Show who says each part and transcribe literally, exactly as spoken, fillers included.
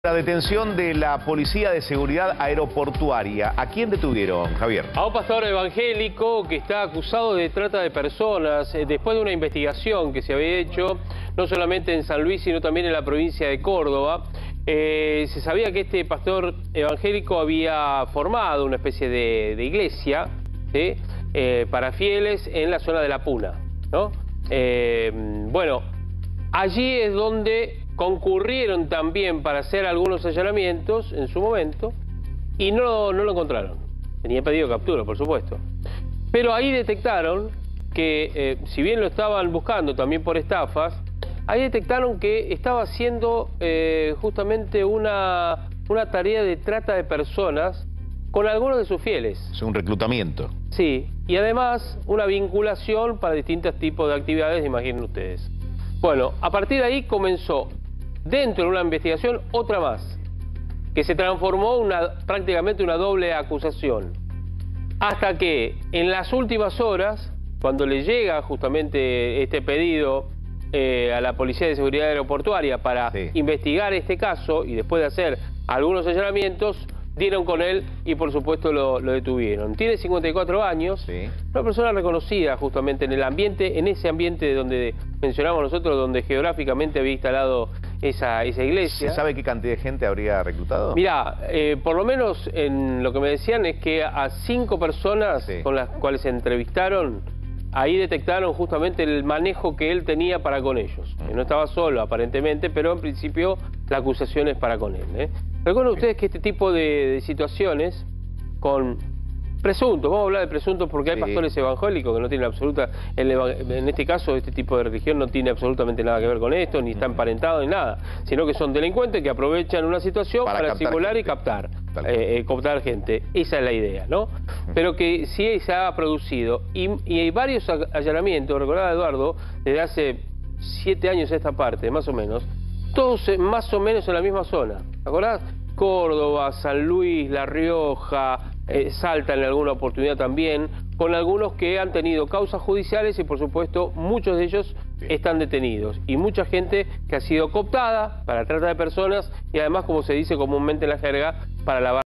Speaker 1: La detención de la Policía de Seguridad Aeroportuaria. ¿A quién detuvieron, Javier?
Speaker 2: A un pastor evangélico que está acusado de trata de personas eh, después de una investigación que se había hecho no solamente en San Luis, sino también en la provincia de Córdoba. Eh, se sabía que este pastor evangélico había formado una especie de, de iglesia, ¿sí? eh, para fieles en la zona de La Puna, ¿no? Eh, bueno, allí es donde concurrieron también para hacer algunos allanamientos en su momento y no, no lo encontraron. Tenía pedido captura, por supuesto. Pero ahí detectaron que, eh, si bien lo estaban buscando también por estafas, ahí detectaron que estaba haciendo eh, justamente una, una tarea de trata de personas con algunos de sus fieles.
Speaker 1: Es un reclutamiento.
Speaker 2: Sí, y además una vinculación para distintos tipos de actividades, imaginen ustedes. Bueno, a partir de ahí comenzó, dentro de una investigación, otra más, que se transformó una, prácticamente una doble acusación. Hasta que en las últimas horas, cuando le llega justamente este pedido eh, a la Policía de Seguridad Aeroportuaria para sí. investigar este caso y después de hacer algunos allanamientos, dieron con él y por supuesto lo, lo detuvieron. Tiene cincuenta y cuatro años, sí. una persona reconocida justamente en el ambiente, en ese ambiente donde mencionamos nosotros, donde geográficamente había instalado esa, esa iglesia.
Speaker 1: ¿Se sabe qué cantidad de gente habría reclutado?
Speaker 2: Mirá, eh, por lo menos en lo que me decían es que a cinco personas sí. con las cuales se entrevistaron, ahí detectaron justamente el manejo que él tenía para con ellos. Uh-huh. No estaba solo aparentemente, pero en principio la acusación es para con él, ¿eh? Recuerden ustedes que este tipo de, de situaciones con presuntos, vamos a hablar de presuntos porque hay sí. pastores evangélicos que no tienen absoluta, en, en este caso este tipo de religión no tiene absolutamente nada que ver con esto, ni está emparentado ni nada, sino que son delincuentes que aprovechan una situación para, para simular gente. y captar, eh, eh, captar gente. Esa es la idea, ¿no? Pero que sí se ha producido y, y hay varios allanamientos, recordad Eduardo, desde hace siete años a esta parte, más o menos, todos más o menos en la misma zona. ¿Te acordás? Córdoba, San Luis, La Rioja, eh, Salta en alguna oportunidad también, con algunos que han tenido causas judiciales y por supuesto muchos de ellos están detenidos. Y mucha gente que ha sido cooptada para trata de personas y además, como se dice comúnmente en la jerga, para lavar